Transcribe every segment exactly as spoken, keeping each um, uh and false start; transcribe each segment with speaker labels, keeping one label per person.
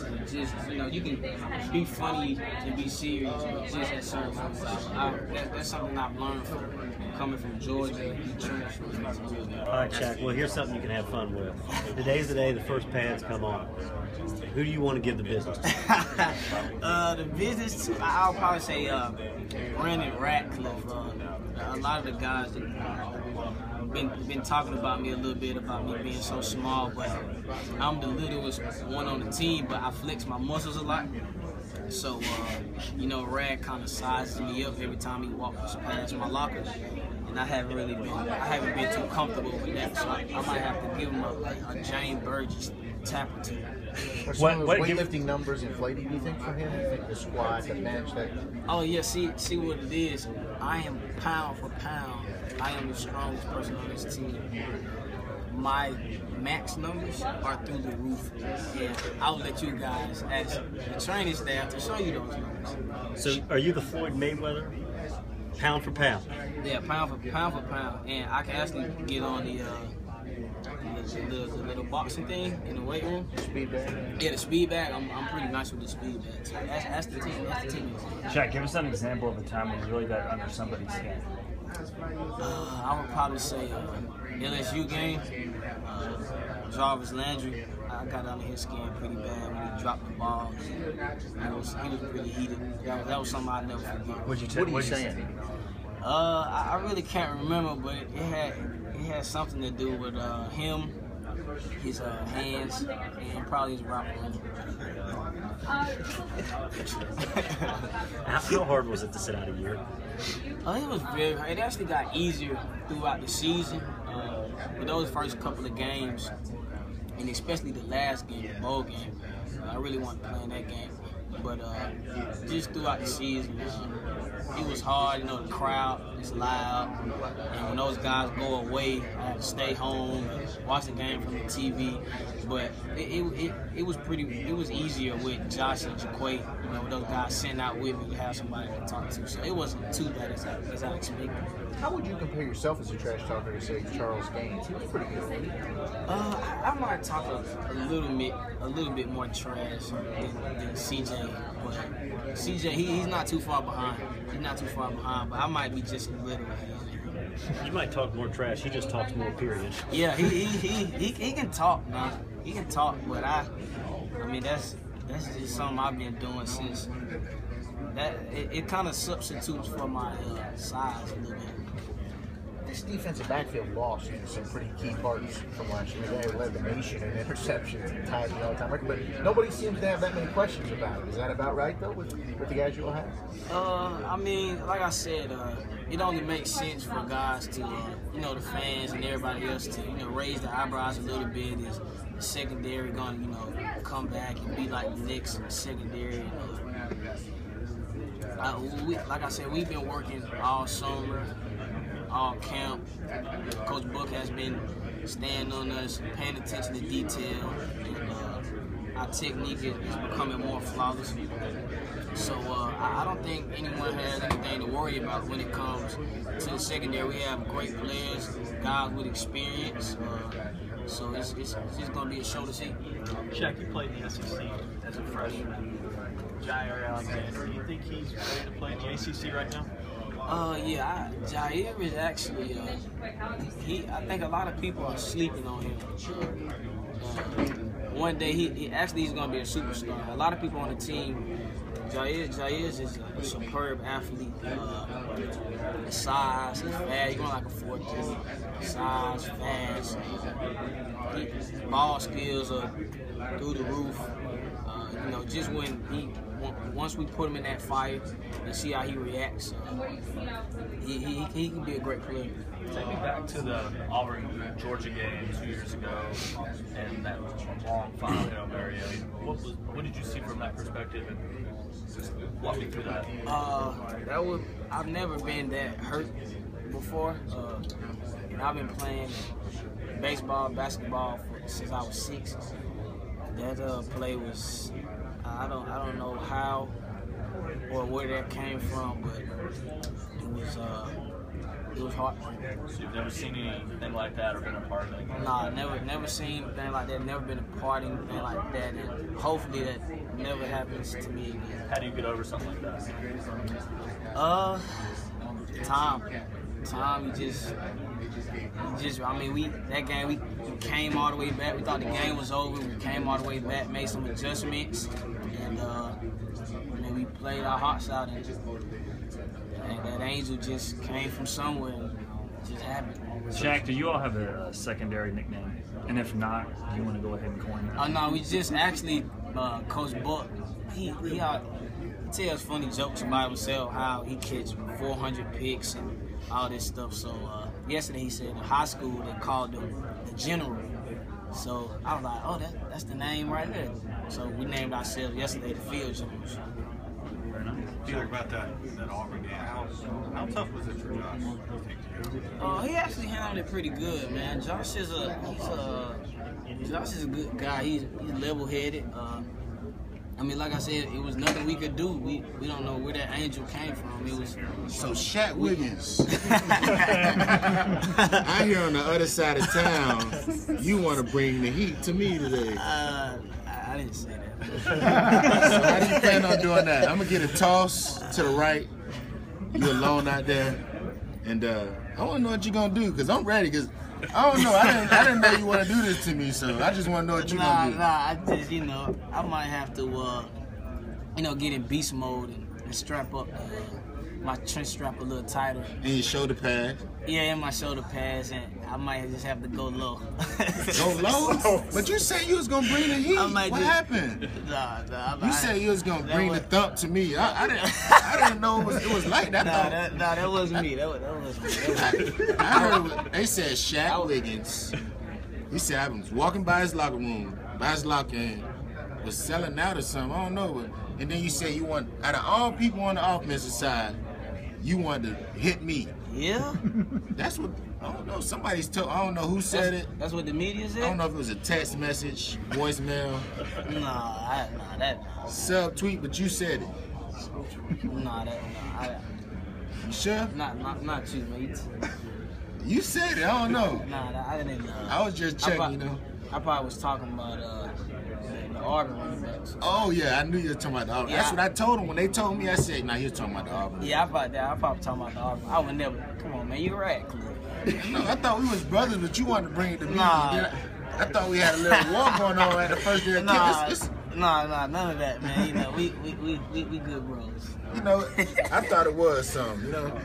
Speaker 1: and just, you know, you can be funny and be serious, but just at certain points. I, that, that's something I've learned from coming from Georgia and Detroit.
Speaker 2: All right, Shaq. Well, here's something you can have fun with. Today's the day the first pads come on. Who do you want to give the business to?
Speaker 1: uh, the business, to, I'll probably say uh, Brandon Ratcliffe. Uh, a lot of the guys that uh, been been talking about me a little bit about me being so small, but I'm the littlest one on the team, but I flex my muscles a lot. So, uh, you know, Rad kind of sizes me up every time he walks past my locker, and I haven't really been, I haven't been too comfortable with that. So I, I might have to give him a, a, a James Burgess tap or two.
Speaker 3: Are some of those weightlifting numbers inflated, do you think, for him? Do you think the squat, the bench, that?
Speaker 1: Oh yeah, see, see what it is. I am pound for pound. I am the strongest person on this team. My max numbers are through the roof, and I'll let you guys, as the training staff, to show you those numbers.
Speaker 2: So, are you the Floyd Mayweather, pound for pound?
Speaker 1: Yeah, pound for pound for pound, and I can actually get on the. Uh, The, the, the little boxing thing in the weight room.
Speaker 3: Speed bag?
Speaker 1: Yeah, the speed bag. I'm, I'm pretty nice with the speed bag. So that's, that's the team. That's the team.
Speaker 4: Shaq, give us an example of a time when you really got under somebody's skin.
Speaker 1: Uh, I would probably say uh, L S U game. Uh, Jarvis Landry. I got under his skin pretty bad when he dropped the ball. He was, he was pretty heated. That was, that was something I'll never forget.
Speaker 4: What'd you
Speaker 3: What are you saying?
Speaker 1: Uh, I, I really can't remember, but it, it had it had something to do with uh, him, his uh, hands, and probably his route.
Speaker 2: How hard was it to sit out a year?
Speaker 1: Uh, it was very hard. It actually got easier throughout the season. Uh, with those first couple of games, and especially the last game, the bowl game, uh, I really wanted to play in that game. But uh, just throughout the season, uh, it was hard. You know, the crowd is loud, and when those guys go away, I have to stay home, watch the game from the T V. But it, it, it, it was pretty. It was easier with Josh and Jaquay. You know, with those guys sitting out with me, you have somebody to talk to. So it wasn't too bad as I, as I expected.
Speaker 3: How would you compare yourself as a trash talker to, say, Charles Gaines? He was pretty good.
Speaker 1: Uh, I, I might talk a, a little bit, a little bit more trash than, than C J. But C J, he, he's not too far behind. He's not too far behind, but I might be just a little ahead.
Speaker 2: You might talk more trash. He just talks more. Period.
Speaker 1: Yeah, he he, he, he, he can talk, man. He can talk, but I, I mean that's that's just something I've been doing since. That it, it kind of substitutes for my uh, size a little bit.
Speaker 3: This defensive backfield lost you know, some pretty key parts from last year. They led the nation in interceptions and tied the all-time record, but nobody seems to have that many questions about it. Is that about right, though, with, with the guys you'll have?
Speaker 1: Uh, I mean, like I said, uh, it only makes sense for guys to, uh, you know, the fans and everybody else to, you know, raise their eyebrows a little bit. Is the secondary going to, you know, come back and be like the Knicks in the secondary? And, uh, uh, we, like I said, we've been working all summer, all camp. Coach Book has been staying on us, paying attention to detail, and uh, our technique is, is becoming more flawless. So uh, I, I don't think anyone has anything to worry about when it comes to the secondary. We have great players, guys with experience. Uh, so it's, it's, it's just going to be a show to see.
Speaker 5: Shaq, you played in the S E C as a freshman. Jair Alexander, do you think he's ready to play in the A C C right now?
Speaker 1: Uh, yeah, I, Jair is actually, uh, he, I think a lot of people are sleeping on him. Uh, one day, he, he actually he's going to be a superstar. A lot of people on the team, Jair, Jair is just a superb athlete. Uh, his size, he's fast, he's going like a four two. Size, fast. He, ball skills are through the roof. Uh, you know, just when he, once we put him in that fight and see how he reacts, uh, he, he, he can be a great player.
Speaker 4: Take me back to the Auburn-Georgia game two years ago and that long final Hail Mary. I mean, what, was, what did you see from that perspective? And just walk me through that.
Speaker 1: Uh, that was, I've never been that hurt before. Uh, and I've been playing baseball, basketball for, since I was six. That uh, play was, I don't, I don't know how or where that came from, but it was, uh, it was hard.
Speaker 4: So you've never seen anything like that or been a part of it?
Speaker 1: Nah, never, never seen anything like that. Never been a part of anything like that, and hopefully that never happens to me again.
Speaker 4: How do you get over something like that?
Speaker 1: Uh, time, time. You just, you just. I mean, we that game we, we came all the way back. We thought the game was over. We came all the way back, made some adjustments, and uh, and then we played our hearts out, and, and that angel just came from somewhere. And it just happened.
Speaker 6: Shaq, do you all have a, a secondary nickname? And if not, do you want to go ahead and coin it?
Speaker 1: Oh no, we just actually, uh, Coach Buck, he he, uh, he tells funny jokes about himself, how he catch four hundred picks and all this stuff. So uh, yesterday he said in high school they called him the General. So I was like, oh, that, that's the name right there. So we named ourselves yesterday the Field Generals.
Speaker 7: What do you think about that, that Auburn game? How, how tough was it for Josh, you think, to do?
Speaker 1: Uh, he actually handled it pretty good, man. Josh is a he's a Josh is a good guy. He's he's level-headed. Uh, I mean, like I said, it was nothing we could do. We we don't know where that angel came from. It was
Speaker 8: So Shaq Wiggins, I hear on the other side of town, you want to bring the heat to me today.
Speaker 1: uh, I, I didn't say that.
Speaker 8: So how do you plan on doing that? I'm gonna get a toss to the right. You alone out there, and uh, I want to know what you're gonna do because I'm ready. Cause I don't know. I didn't. I didn't know you want to do this to me, so I just want to know what you're
Speaker 1: Nah,
Speaker 8: gonna do.
Speaker 1: nah. I just you know I might have to uh, you know get in beast mode and, and strap up uh, my trench strap a little tighter.
Speaker 8: And your shoulder pad.
Speaker 1: Yeah, and my shoulder pads, and I might just have to go low.
Speaker 8: Go low. But you said you was gonna bring the heat.
Speaker 1: I might
Speaker 8: What
Speaker 1: just-
Speaker 8: happened?
Speaker 1: Nah, nah. I,
Speaker 8: You said you was gonna
Speaker 1: that
Speaker 8: bring
Speaker 1: was-
Speaker 8: the thump to me. I, I didn't. I didn't know it was, it was like that. I
Speaker 1: Nah,
Speaker 8: thought-
Speaker 1: that, nah, that wasn't me. That was, that was me. That was,
Speaker 8: I heard it- they said Shaq Wiggins. He said I was walking by his locker room, by his locker, and was selling out or something. I don't know. But, and then you said you want, out of all people on the offensive side, you wanted to hit me.
Speaker 1: yeah.
Speaker 8: That's what, I don't know. Somebody's told, I don't know who said
Speaker 1: That's,
Speaker 8: it.
Speaker 1: that's what the media said.
Speaker 8: I don't know if it was a text message, voicemail,
Speaker 1: Nah, I, nah, that. Nah,
Speaker 8: sub tweet, but you said it.
Speaker 1: nah that. Nah, I,
Speaker 8: You sure?
Speaker 1: not, not, not you, man. You t-
Speaker 8: You said it. I don't know.
Speaker 1: Nah, nah, I didn't. Uh,
Speaker 8: I was just
Speaker 1: I
Speaker 8: checking,
Speaker 1: prob-
Speaker 8: you know.
Speaker 1: I probably was talking about uh, the, the Auburn running backs.
Speaker 8: Oh yeah, I knew you were talking about the Auburn.
Speaker 1: Yeah.
Speaker 8: That's what I told him when they told me. I said, "Nah, he was talking about the Auburn."
Speaker 1: Yeah, I probably, I probably talking about the Auburn. I would never. Come on, man, you right, Cliff.
Speaker 8: No, I thought we was brothers, but you wanted to bring it to me.
Speaker 1: Nah.
Speaker 8: Then I, I thought we had a little war going on at the first day of
Speaker 1: Nah,
Speaker 8: camp. It's, it's,
Speaker 1: nah, nah, none of that, man. You know, we, we, we, we, we good bros.
Speaker 8: you know, I thought it was something. You know,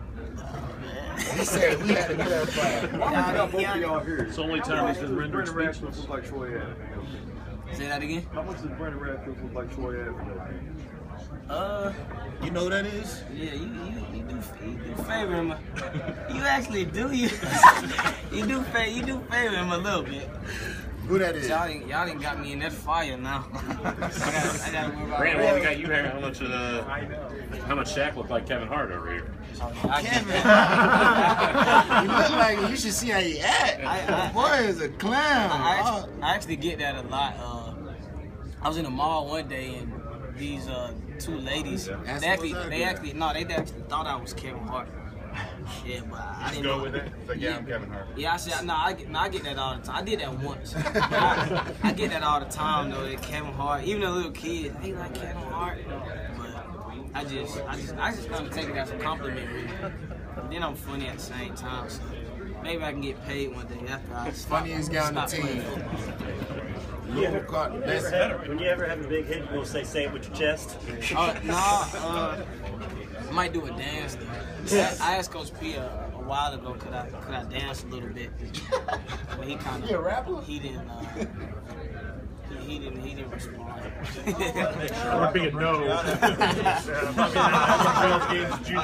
Speaker 8: he said we had to clarify.
Speaker 1: Y'all, y'all,
Speaker 6: It's the only time he's been rendered
Speaker 7: Brendan
Speaker 6: speechless.
Speaker 7: Radcliffe look like Troy Ave?
Speaker 1: say that again.
Speaker 7: How much does Brendan Radcliffe look like Troy Ave?
Speaker 1: Uh,
Speaker 8: You know who that is?
Speaker 1: yeah, you, you, you do, you do favor him. You actually do, you, you do, fa- you do favor him a little bit.
Speaker 8: Who that is?
Speaker 1: Y'all didn't, y'all didn't got me in that fire now. I gotta, I gotta worry about
Speaker 6: Brandon, while we got you here, how much uh, how much Shaq looked like Kevin Hart over here?
Speaker 1: I
Speaker 8: Kevin.
Speaker 1: can't-
Speaker 8: You look like you should see how he act.
Speaker 1: I- I-
Speaker 8: Boy is a clown.
Speaker 1: I
Speaker 8: Oh,
Speaker 1: actually, I actually get that a lot. Uh, I was in the mall one day and these uh, two ladies,
Speaker 8: That's
Speaker 1: they actually,
Speaker 8: what I
Speaker 1: they
Speaker 8: did.
Speaker 1: actually, no, they actually thought I was Kevin Hart. Yeah, but I didn't know.
Speaker 7: Like, yeah, I'm Kevin Hart.
Speaker 1: Yeah, I said, no, I get, no, I get that all the time. I did that once. I, I get that all the time, though, that Kevin Hart, even a little kid, they like Kevin Hart. But I just, I just, I just kind of take it as a compliment, really. But then I'm funny at the same time, so maybe I can get paid one day after I stop,
Speaker 8: Funniest guy on the
Speaker 1: stop playing
Speaker 8: team.
Speaker 1: football.
Speaker 8: Lou caught the best.
Speaker 2: When you ever have a big hit, you gonna say "say it with your chest."
Speaker 1: Uh, no, uh, I might do a dance though. I, I asked Coach P a, a while ago, could I could I dance a little bit? But he kind of
Speaker 8: You a rapper?
Speaker 1: he didn't uh, he, he didn't he didn't respond.
Speaker 6: Or being no.